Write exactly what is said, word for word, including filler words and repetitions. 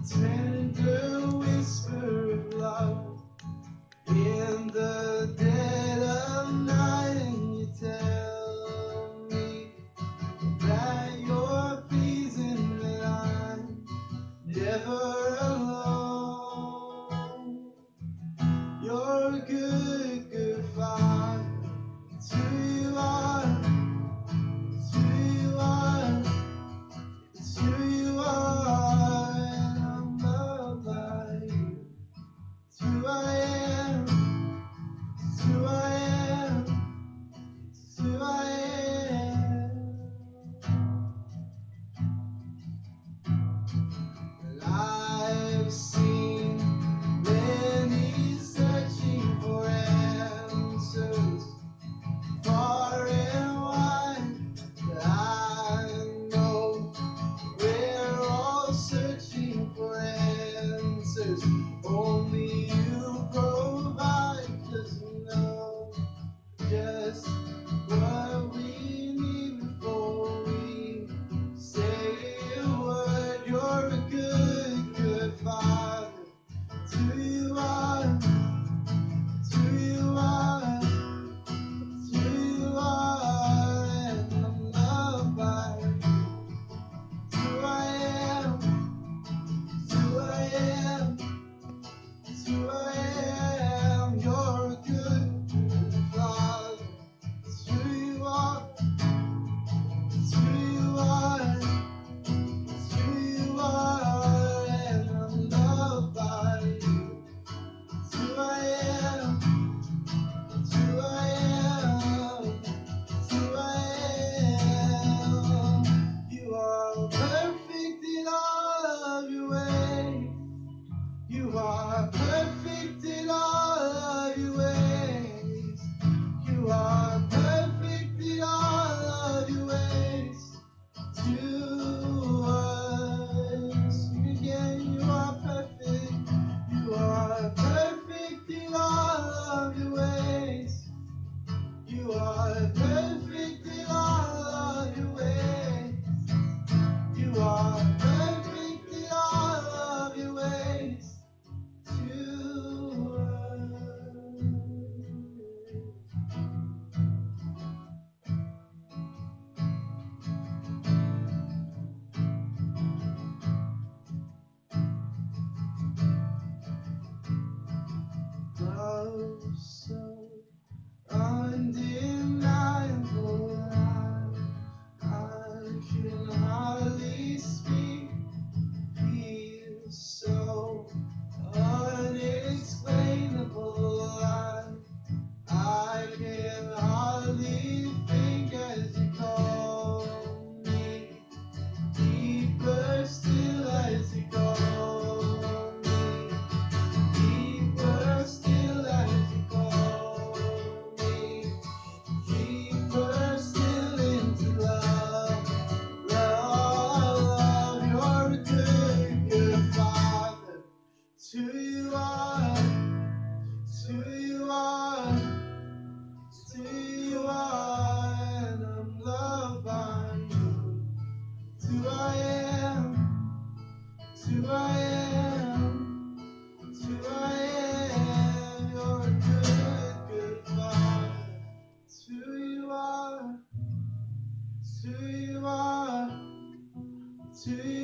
tender whisper of love in the dead of night, and you tell me that you're pleasing, that I'm never alone. You're a good, good father. It's who you are. It's who you are. It's who you are, and I'm loved by you. It's who I am. It's who I am. It's who I am. And I've seen many searching for answers far and wide, but I know we're all searching for answers. Only you provide, 'cause you know just what we need before we say a word. You're a good, good father. It's who you are. It's who you are. It's who you are, and I'm loved by you. It's who I am. It's who I am. It's who I am. You're a good, good father. It's who you are. It's who you are. It's who you are, and I'm loved by you. It's who I am. It's who I am. It's who I am. You are perfect in all of your ways. You are perfect in all of your ways. You are perfect in all of your ways. To us, again, you are perfect. You are perfect in all of your ways. You are perfect in all of your ways. You are perfect in all of your ways. To us. Love so undeniable, I, I can hardly speak. Feel so unexplainable, I, I can hardly think as you call me. Deeper still as you call me. Deeper still as you call me. Deeper still into love. Love, love, you're a good, good father. It's who you are. It's who you are. It's who you are, and I'm loved by you. It's who I am. It's who I am. It's who I am. You're a good, good father. It's who you are. It's who you are. It's who you